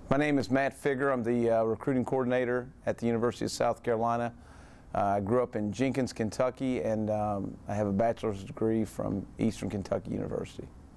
My name is Matt Figger. I'm the recruiting coordinator at the University of South Carolina. I grew up in Jenkins, Kentucky, and I have a bachelor's degree from Eastern Kentucky University.